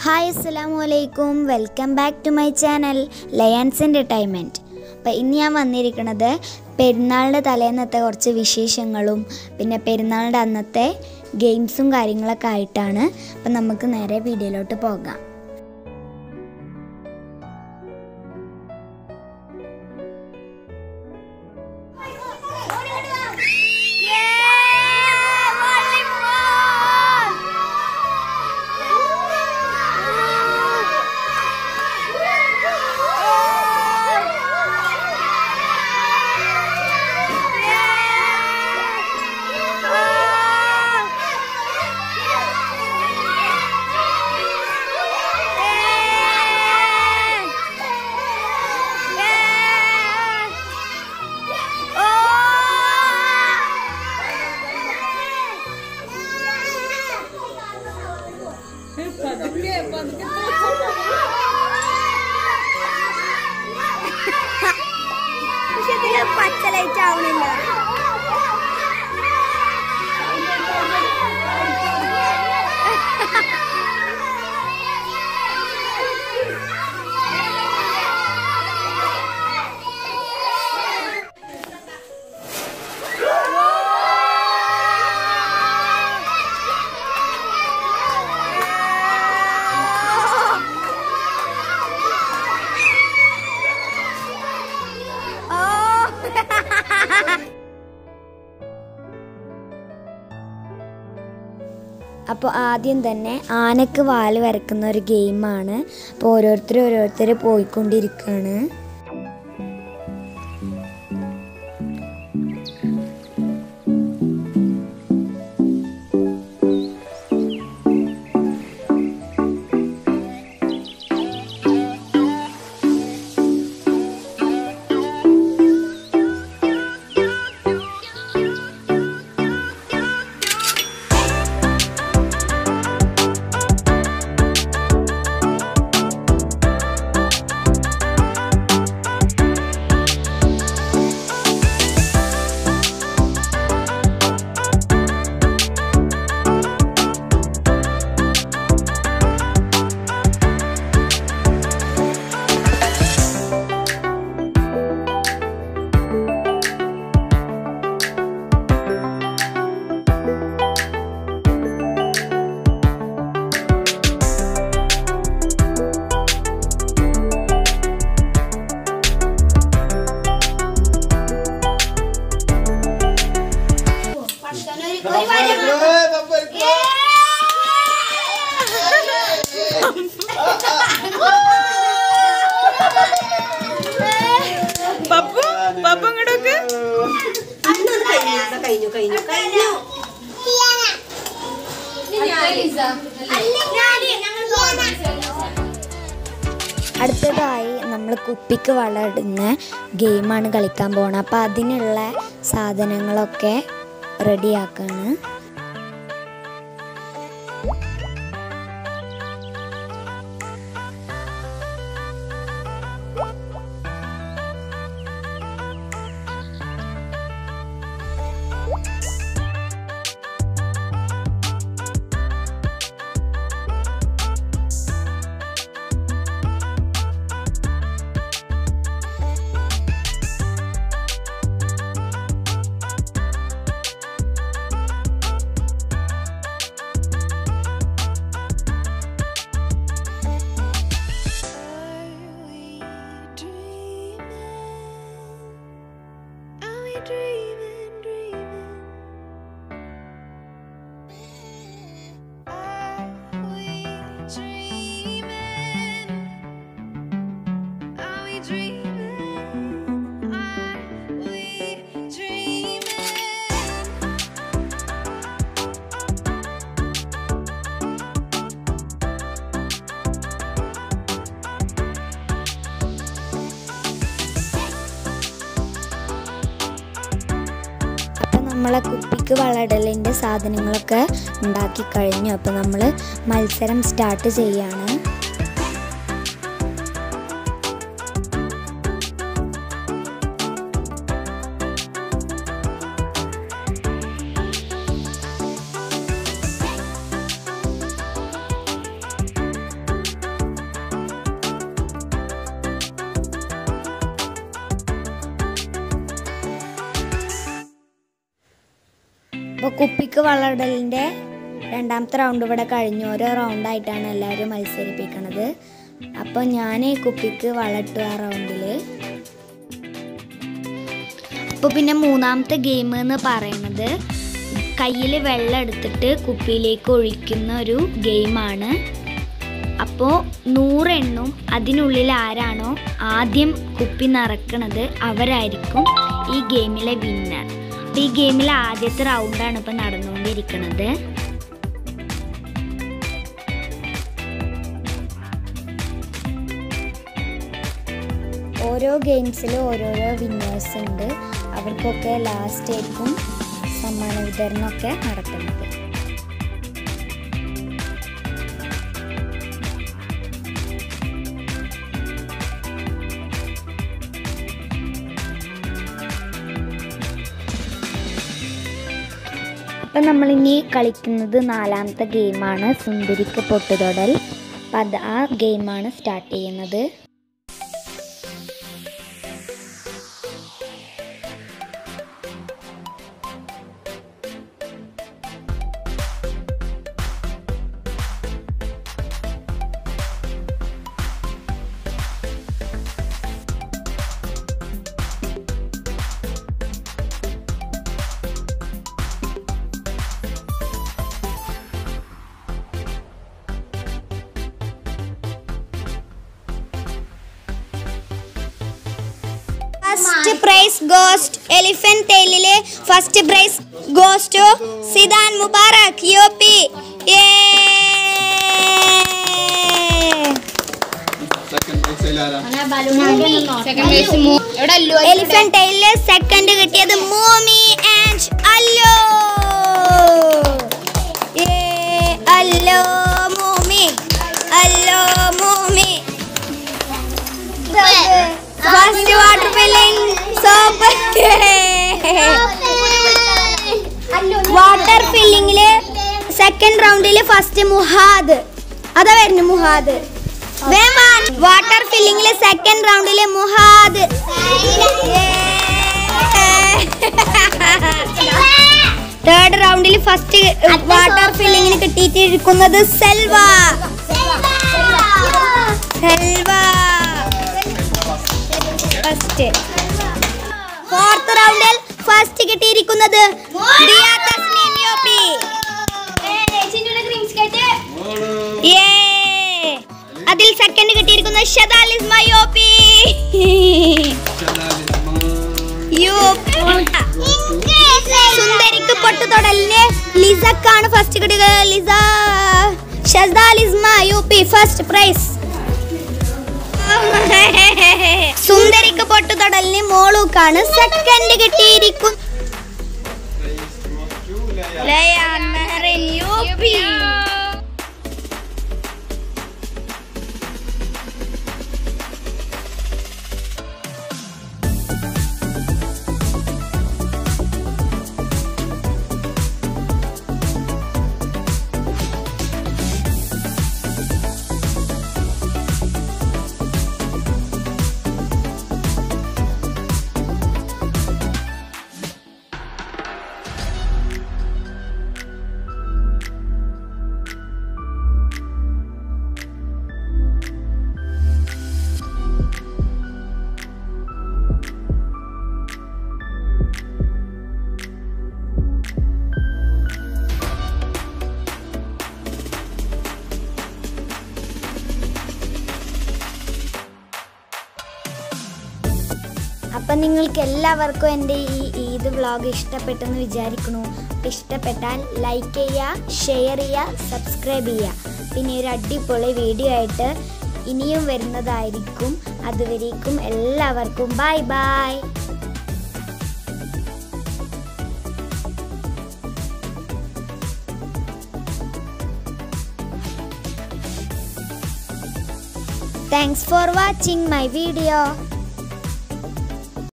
Hi, Assalamualaikum. Welcome back to my channel Layan's Entertainment. അപ്പോൾ ഇന്ന് ഞാൻ വന്നിരിക്കുന്നത് പെരുന്നാളിൻ്റെ തലേന്നത്തെ കുറച്ച് വിശേഷങ്ങളും പിന്നെ പെരുന്നാളിൻ്റെ അന്നത്തെ ഗെയിംസും കാര്യങ്ങളൊക്കെ ആയിട്ടാണ്. അപ്പോൾ നമുക്ക് നേരെ വീഡിയോയിലോട്ട് പോകാം. പച്ചലൈറ്റ് ആവണില്ല. അപ്പോൾ ആദ്യം തന്നെ ആനക്ക് വാല് വരക്കുന്ന ഒരു ഗെയിമാണ്. അപ്പോൾ ഓരോരുത്തർ പോയിക്കൊണ്ടിരിക്കുകയാണ്. അടുത്തതായി നമ്മൾ കുപ്പിക്ക് വളരുന്ന ഗെയിമാണ് കളിക്കാൻ പോകുന്നത്. അപ്പോൾ അതിനുള്ള സാധനങ്ങളൊക്കെ റെഡിയാക്കാണ്. നമ്മളെ കുപ്പിക്ക് വളടലിൻ്റെ സാധനങ്ങളൊക്കെ ഉണ്ടാക്കി കഴിഞ്ഞു. അപ്പോൾ നമ്മൾ മത്സരം സ്റ്റാർട്ട് ചെയ്യാണ്. അപ്പോൾ കുപ്പിക്ക് വളമിടലിൻ്റെ രണ്ടാമത്തെ റൗണ്ട് ഇവിടെ കഴിഞ്ഞു. ഓരോ റൗണ്ടായിട്ടാണ് എല്ലാവരും മത്സരിപ്പിക്കുന്നത്. അപ്പോൾ ഞാൻ കുപ്പിക്ക് വളമിട്ടു ആ റൗണ്ടിൽ. അപ്പോൾ പിന്നെ മൂന്നാമത്തെ ഗെയിം എന്ന് പറയുന്നത് കയ്യിൽ വെള്ളം എടുത്തിട്ട് കുപ്പിയിലേക്ക് ഒഴിക്കുന്ന ഒരു ഗെയിമാണ്. അപ്പോൾ 100 എണ്ണും അതിനുള്ളിൽ ആരാണോ ആദ്യം കുപ്പി നിറക്കണത് അവരായിരിക്കും ഈ ഗെയിമിലെ വിന്നർ. ഈ ഗെയിമിലെ ആദ്യത്തെ റൗണ്ടാണ് ഇപ്പോൾ നടന്നുകൊണ്ടിരിക്കുന്നത്. ഓരോ ഗെയിംസിലും ഓരോരോ വിന്നേഴ്സ് ഉണ്ട്. അവർക്കൊക്കെ ലാസ്റ്റ് ആയിരിക്കും സമ്മാന വിതരണമൊക്കെ നടത്തുന്നത്. അപ്പം നമ്മളിനി കളിക്കുന്നത് 4ാമത്തെ ഗെയിമാണ് സുന്ദരിക്ക് പൊട്ടുതൊടൽ. അപ്പം ആ ഗെയിമാണ് സ്റ്റാർട്ട് ചെയ്യുന്നത്. First prize goes to elephant tail. First prize goes to Sidan Mubarak, UP. Yay! Second prize Elara. Second prize Elephant tail. Second കിട്ടിയത് Momi and Allo. Yay! Allo Momi. Allo Momi. First water filling soap. Water filling le second round le first Muhad. Ada vernu Muhad. Veman water filling le second round le Muhad. Third round le first water filling ne കിട്ടിയിരിക്കുന്നത് Selva. Selva. Fourth round first കിട്ടിയിരിക്കുന്നത് Diya Tasneem UP. അതിൽ second കിട്ടിയിരിക്കുന്നത് Shadalisma UP. സുന്ദരിക്ക് പൊട്ടുതൊടലിന് ലിസക്കാണ് first കിട്ടിയത്. Liza Shadalisma UP first prize. സുന്ദരിക്ക് പൊട്ടുതൊടലിന് മോളൂക്കാണ് സെക്കൻഡ് കിട്ടിയിരിക്കും. ലയാൻ മെഹറിൻ UP. അപ്പം നിങ്ങൾക്ക് എല്ലാവർക്കും എൻ്റെ ഈ ഈദ് വ്ളോഗ് ഇഷ്ടപ്പെട്ടെന്ന് വിചാരിക്കുന്നു. ഇഷ്ടപ്പെട്ടാൽ ലൈക്ക് ചെയ്യുക, ഷെയർ ചെയ്യുക, സബ്സ്ക്രൈബ് ചെയ്യുക. പിന്നെ ഒരു അടിപൊളി വീഡിയോ ആയിട്ട് ഇനിയും വരുന്നതായിരിക്കും. അതുവരേക്കും എല്ലാവർക്കും bye bye. Thanks for watching my video.